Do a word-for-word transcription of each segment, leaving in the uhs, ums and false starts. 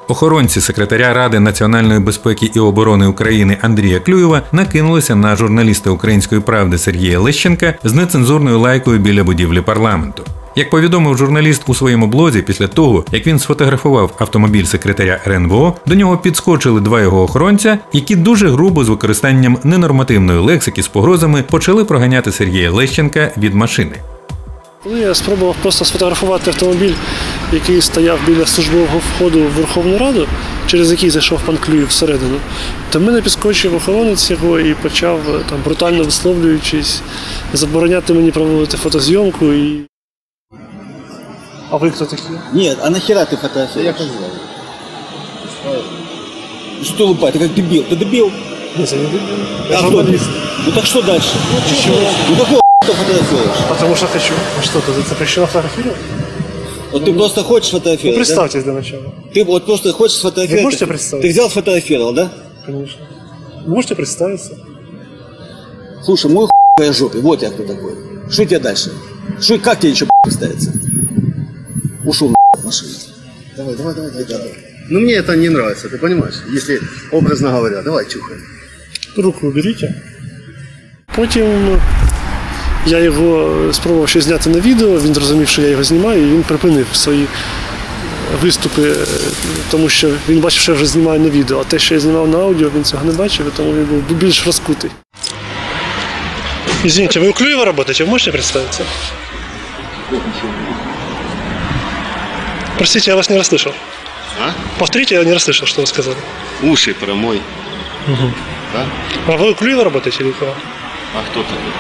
Охоронці секретаря Ради національної безпеки і оборони України Андрія Клюєва накинулися на журналіста «Української правди» Сергія Лещенка з нецензурною лайкою біля будівлі парламенту. Як повідомив журналіст у своєму блозі, після того, як він сфотографував автомобіль секретаря ер ен бе о, до нього підскочили два його охоронця, які дуже грубо з використанням ненормативної лексики з погрозами почали проганяти Сергія Лещенка від машини. Коли я спробував просто сфотографувати автомобіль, який стояв біля службового входу в Верховну Раду, через який зайшов пан Клюєв всередину, то мене підскочив охоронець його і почав, там, брутально висловлюючись, забороняти мені проводити фотозйомку. І... А ви хто такі? Ні, а нахера ти фотографуєш? Я кажу. Що лупай, ти як дебіл? Ти дебіл? Ні, це не дебіл. Я журналіст. Ну так що далі? Ну какого ты фотографируешь? Потому что хочу. А что, ты запрещено фотографировать? Вот ты просто хочешь фотографировать, Ну, представьтесь, да? для начала. Ты вот просто хочешь сфотографировать. Вы можете представить? Ты взял, сфотографировал, да? Конечно. Вы можете представиться? Слушай, мой хуй в твоей жопе, вот я кто такой. Что у тебя дальше? Что, как тебе еще представиться? Ушел от машины. Давай, давай, давай, давай, давай. Ну мне это не нравится, ты понимаешь? Если образно говоря, давай чухай. Руку уберите. Потім я його спробував ще зняти на відео, він зрозумів, що я його знімаю, і він припинив свої виступи, тому що він бачив, що я вже знімаю на відео, а те, що я знімав на аудіо, він цього не бачив, тому він був більш розкутий. Извините, вы у Клюева работаете, вы можете представиться? Простите, я вас не расслышал. А? Повторите, я не расслышал, что вы сказали. Уши промой. Угу. Да? А вы у Клюева работаете или у кого? А кто такой?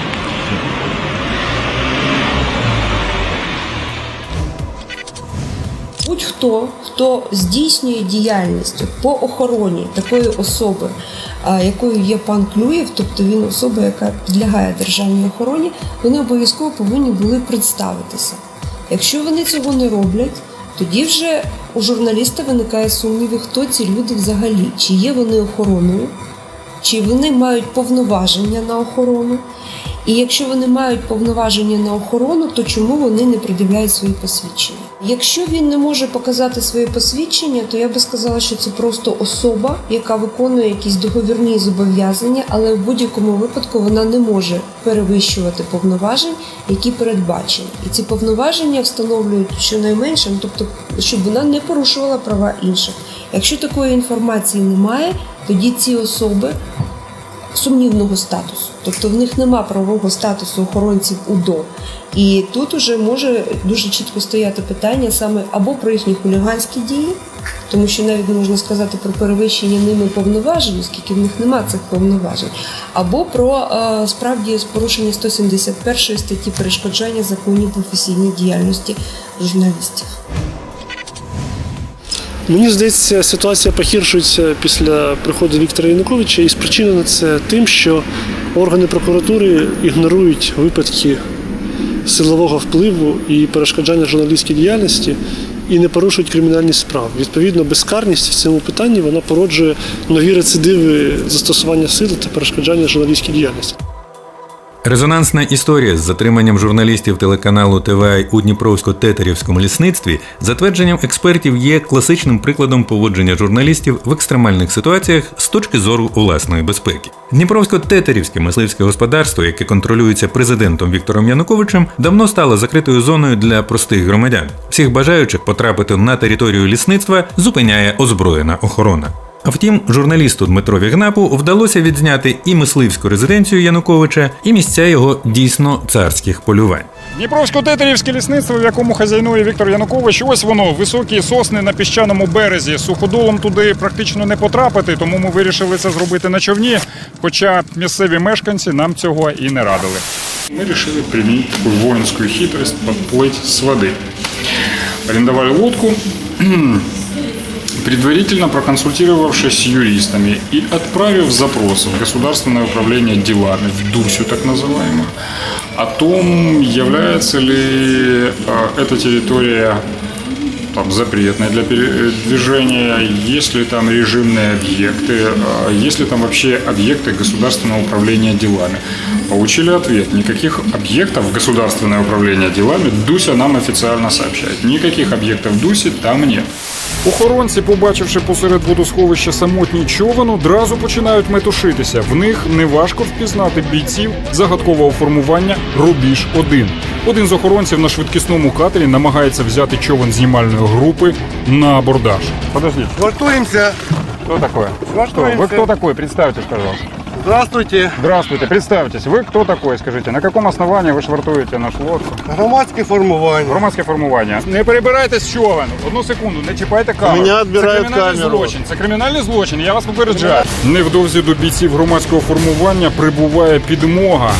Будь-хто, хто здійснює діяльність по охороні такої особи, якою є пан Клюєв, тобто він особа, яка підлягає державній охороні, вони обов'язково повинні були представитися. Якщо вони цього не роблять, тоді вже у журналіста виникає сумніви, хто ці люди взагалі, чи є вони охороною, чи вони мають повноваження на охорону. І якщо вони мають повноваження на охорону, то чому вони не пред'являють свої посвідчення? Якщо він не може показати свої посвідчення, то я би сказала, що це просто особа, яка виконує якісь договірні зобов'язання, але в будь-якому випадку вона не може перевищувати повноважень, які передбачені. І ці повноваження встановлюють щонайменше, ну, тобто, щоб вона не порушувала права інших. Якщо такої інформації немає, тоді ці особи сумнівного статусу. Тобто в них нема правового статусу охоронців УДО. І тут уже може дуже чітко стояти питання саме або про їхні хуліганські дії, тому що навіть не можна сказати про перевищення ними повноважень, оскільки в них нема цих повноважень, або про справді порушення сто сімдесят першої статті перешкоджання законній професійній діяльності журналістів. Мені здається, ситуація погіршується після приходу Віктора Януковича, і спричинено це тим, що органи прокуратури ігнорують випадки силового впливу і перешкоджання журналістській діяльності і не порушують кримінальні справи. Відповідно, безкарність в цьому питанні вона породжує нові рецидиви застосування сили та перешкоджання журналістській діяльності. Резонансна історія з затриманням журналістів телеканалу Т В А у Дніпровсько-Тетерівському лісництві, за твердженням експертів, є класичним прикладом поводження журналістів в екстремальних ситуаціях з точки зору власної безпеки. Дніпровсько-Тетерівське мисливське господарство, яке контролюється президентом Віктором Януковичем, давно стало закритою зоною для простих громадян. Всіх бажаючих потрапити на територію лісництва зупиняє озброєна охорона. Втім, журналісту Дмитрові Гнапу вдалося відзняти і мисливську резиденцію Януковича, і місця його дійсно царських полювань. Дніпровсько-Тетерівське лісництво, в якому хазяйнує Віктор Янукович, ось воно, високі сосни на піщаному березі. Суходолом туди практично не потрапити, тому ми вирішили це зробити на човні, хоча місцеві мешканці нам цього і не радили. Ми вирішили примінити таку воїнську хитрість, підплити з води. Орендували лодку, предварительно проконсультировавшись с юристами и отправив запрос в Государственное управление делами, в ДУСю так называемую, о том, является ли э, эта территория там запретные для передвижения, есть ли там режимные объекты, есть ли там вообще объекты государственного управления делами. Получили ответ: никаких объектов государственного управления делами ДУСя нам официально сообщает. Никаких объектов ДУСі там нет. Охоронці, побачивши посеред водосховища самотній човен, одразу починають метушитися. В них неважко впізнати бійців загадкового формування «Рубіж один». Один з охоронців на швидкісному катері намагається взяти човен знімальної групи на абордаж. Подождите. Швартуемся. Кто такой? Швартуемся. Вы кто такой? Представьтесь, пожалуйста. Здравствуйте. Здравствуйте, представьтесь. Вы кто такой, скажите? На каком основании вы швартуєте нашу лодку? Громадське формування. Громадське формування. Не перебирайте з човен. Одну секунду, не чіпайте камеру. Мене відбирають Це кримінальний камеру. злочин. Це кримінальний злочин, я вас попереджаю. Невдовзі до бійців громадського формування прибуває підмога.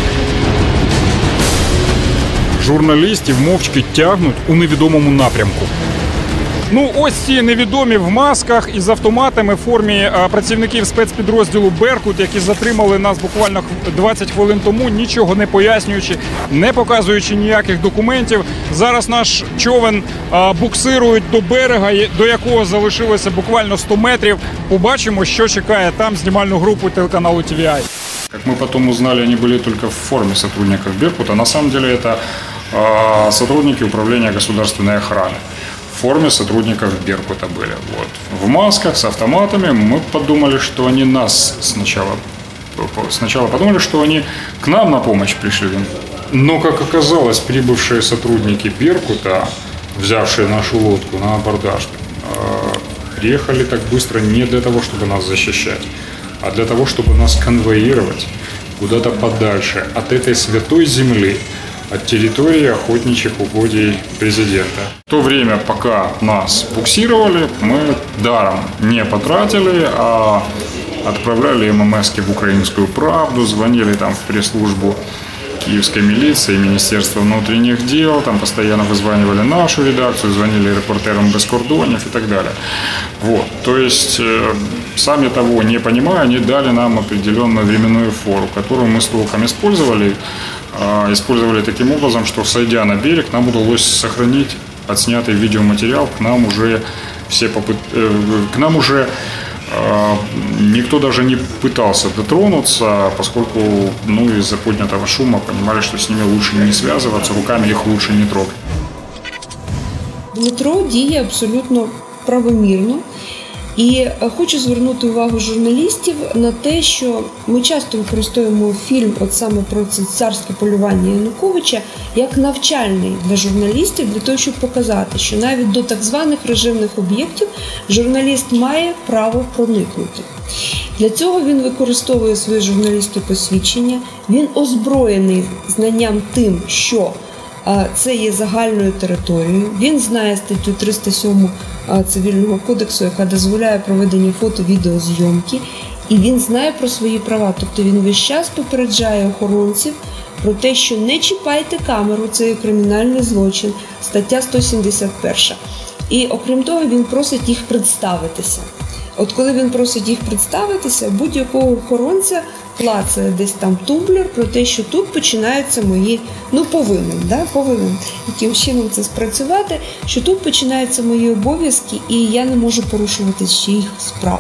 Журналістів мовчки тягнуть у невідомому напрямку. Ну, ось ці невідомі в масках із автоматами в формі а, працівників спецпідрозділу «Беркут», які затримали нас буквально двадцять хвилин тому, нічого не пояснюючи, не показуючи ніяких документів. Зараз наш човен а, буксирують до берега, до якого залишилося буквально сто метрів. Побачимо, що чекає там знімальну групу телеканалу Ті Ві Ай. Как мы потом узнали, они были только в форме сотрудников «Беркута». На самом деле это а, сотрудники управления государственной охраны. В форме сотрудников «Беркута» были. Вот. В масках, с автоматами. Мы подумали, что они нас сначала, сначала подумали, что они к нам на помощь пришли. Но, как оказалось, прибывшие сотрудники «Беркута», взявшие нашу лодку на абордаж, приехали так быстро не для того, чтобы нас защищать, а для того, чтобы нас конвоировать куда-то подальше от этой святой земли, от территории охотничьих угодий президента. В то время, пока нас буксировали, мы даром не потратили, а отправляли эм эм эски в «Украинскую правду», звонили там в пресс-службу киевской милиции, Министерства внутренних дел, там постоянно вызванивали нашу редакцию, звонили репортерам без кордонов и так далее. Вот. То есть, э, сами того не понимая, они дали нам определенную временную фору, которую мы с толком использовали, э, использовали таким образом, что, сойдя на берег, нам удалось сохранить отснятый видеоматериал, к нам уже все попыт... э, к нам уже никто даже не пытался дотронуться, поскольку ну, из-за поднятого шума понимали, что с ними лучше не связываться, руками их лучше не трогать. Дмитро діє абсолютно правомірно. І хочу звернути увагу журналістів на те, що ми часто використовуємо фільм от саме про це царське полювання Януковича як навчальний для журналістів, для того, щоб показати, що навіть до так званих режимних об'єктів журналіст має право проникнути. Для цього він використовує своє журналістське посвідчення, він озброєний знанням тим, що це є загальною територією. Він знає статтю триста сьому Цивільного кодексу, яка дозволяє проведення фото-відеозйомки. І він знає про свої права. Тобто він весь час попереджає охоронців про те, що не чіпайте камеру, це є кримінальний злочин, стаття сто сімдесят перша. І окрім того, він просить їх представитися. От коли він просить їх представитися, будь-якого охоронця клацає десь там тумблер про те, що тут починаються мої, ну повинен, да, повинен яким чином це спрацювати, що тут починаються мої обов'язки і я не можу порушувати чиїх справ.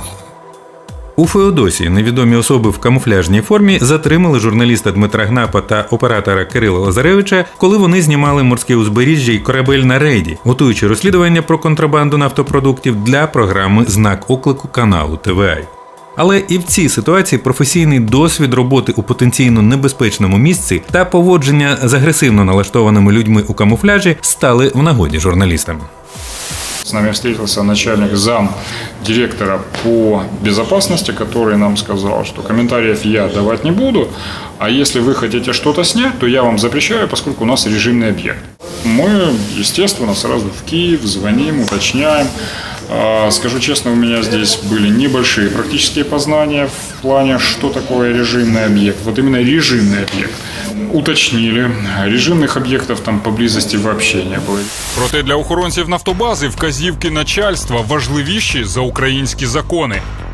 У Феодосії невідомі особи в камуфляжній формі затримали журналіста Дмитра Гнапа та оператора Кирила Лазаревича, коли вони знімали морське узбережжя і корабель на рейді, готуючи розслідування про контрабанду нафтопродуктів для програми «Знак оклику» каналу Ті Ві Ай. Але і в цій ситуації професійний досвід роботи у потенційно небезпечному місці та поводження з агресивно налаштованими людьми у камуфляжі стали в нагоді журналістам. С нами встретился начальник зам директора по безопасности, который нам сказал, что комментариев я давать не буду, а если вы хотите что-то снять, то я вам запрещаю, поскольку у нас режимный объект. Мы, естественно, сразу в Киев звоним, уточняем. Скажу честно, у меня здесь были небольшие практические познания в плане, что такое режимный объект. Вот именно режимный объект. Уточнили, режимних об'єктів там поблизості взагалі не було. Проте для охоронців нафтобази вказівки начальства важливіші за українські закони.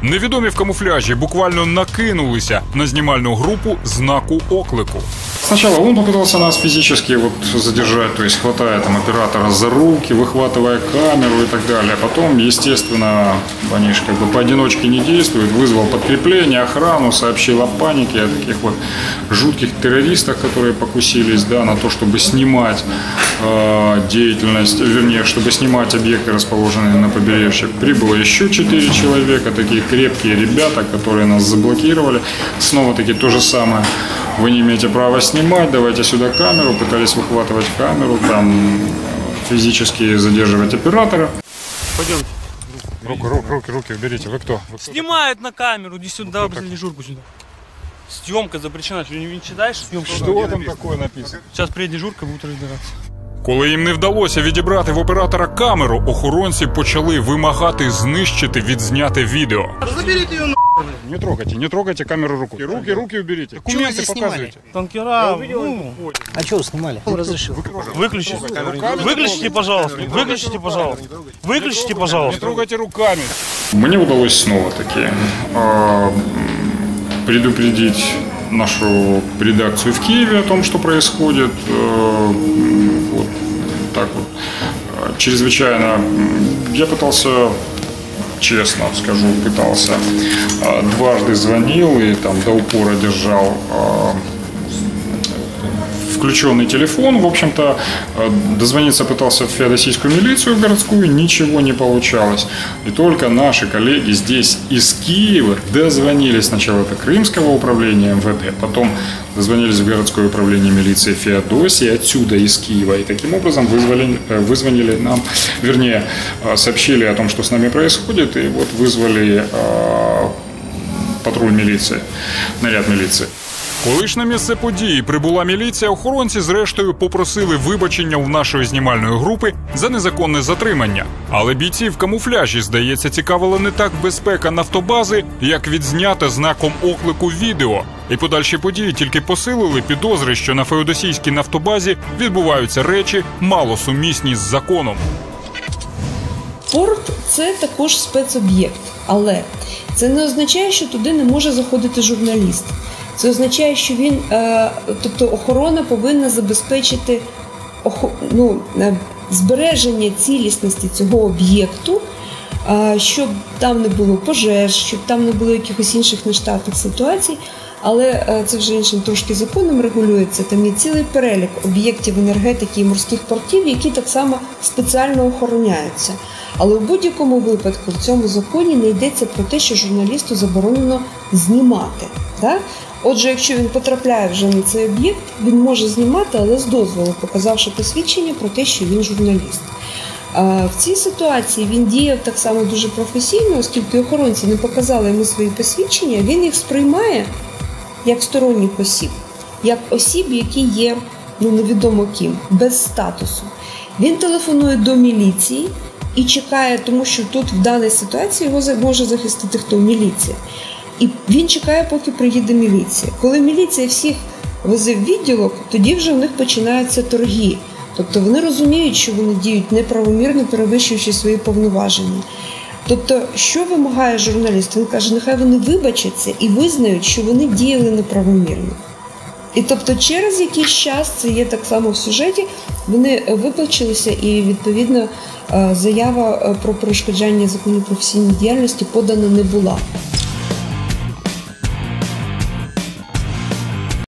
Невідомі в камуфляжі буквально накинулися на знімальну групу знаку оклику. Сначала он попытался нас физически вот задержать, то есть хватая там оператора за руки, выхватывая камеру и так далее. А потом, естественно, они же как бы поодиночке не действуют, вызвал подкрепление, охрану, сообщил о панике, о таких вот жутких террористах, которые покусились, да, на то, чтобы снимать э, деятельность, вернее, чтобы снимать объекты, расположенные на побережье. Прибыло еще четыре человека, такие крепкие ребята, которые нас заблокировали. Снова-таки то же самое. Вы не имеете права снимать, давайте сюда камеру. Пытались выхватывать камеру, там физически задерживать оператора. Пойдемте. Руки, руки, руки, руки уберите. Вы кто? Вы кто? Снимают на камеру, иди сюда, посмотри дежурку сюда. Съемка запрещена, ты не читаешь? Съемка. Что там такое написано? Сейчас приедет дежурка, будут разбираться. Коли їм не вдалося відібрати в оператора камеру, охоронці почали вимагати знищити відзняте відео. Заберите ее на. Не трогайте, не трогайте камеру рукой. Руки, руки уберите. Документы показывайте. Танкера, ну... А что вы снимали? Он разрешил. Выключите. Выключите, пожалуйста. Выключите, пожалуйста. Выключите, пожалуйста. Не трогайте руками. Мне удалось снова-таки э, предупредить нашу редакцию в Киеве о том, что происходит. Э, вот так вот. Чрезвычайно я пытался, честно скажу, пытался, дважды звонил и там до упора держал включенный телефон. В общем-то, дозвониться пытался в феодосийскую милицию городскую, ничего не получалось. И только наши коллеги здесь из Киева дозвонились сначала до Крымского управления эм вэ дэ, потом дозвонились в городское управление милиции Феодосии, отсюда из Киева. И таким образом вызвали, вызвонили нам, вернее, сообщили о том, что с нами происходит, и вот вызвали э, патруль милиции, наряд милиции. Коли ж на місце події прибула міліція, охоронці зрештою попросили вибачення у нашої знімальної групи за незаконне затримання. Але бійці в камуфляжі, здається, цікавила не так безпека нафтобази, як відзнята знаком оклику відео. І подальші події тільки посилили підозри, що на феодосійській нафтобазі відбуваються речі, мало сумісні з законом. Порт – це також спецоб'єкт, але це не означає, що туди не може заходити журналіст. Це означає, що він, тобто охорона повинна забезпечити ну, збереження цілісності цього об'єкту, щоб там не було пожеж, щоб там не було якихось інших нештатних ситуацій. Але це вже іншим трошки законом регулюється. Там є цілий перелік об'єктів енергетики і морських портів, які так само спеціально охороняються. Але в будь-якому випадку в цьому законі не йдеться про те, що журналісту заборонено знімати. Так? Отже, якщо він потрапляє вже на цей об'єкт, він може знімати, але з дозволу, показавши посвідчення про те, що він журналіст. В цій ситуації він діяв так само дуже професійно, оскільки охоронці не показали йому свої посвідчення, він їх сприймає як сторонніх осіб, як осіб, які є, ну, невідомо ким, без статусу. Він телефонує до міліції і чекає, тому що тут в даній ситуації його може захистити хто? Міліція. І він чекає, поки приїде міліція. Коли міліція всіх везе в відділок, тоді вже у них починаються торги. Тобто вони розуміють, що вони діють неправомірно, перевищуючи свої повноваження. Тобто, що вимагає журналіст? Він каже, нехай вони вибачаться і визнають, що вони діяли неправомірно. І тобто через якийсь час, це є так само в сюжеті, вони вибачилися і, відповідно, заява про перешкоджання законній професійній діяльності подана не була.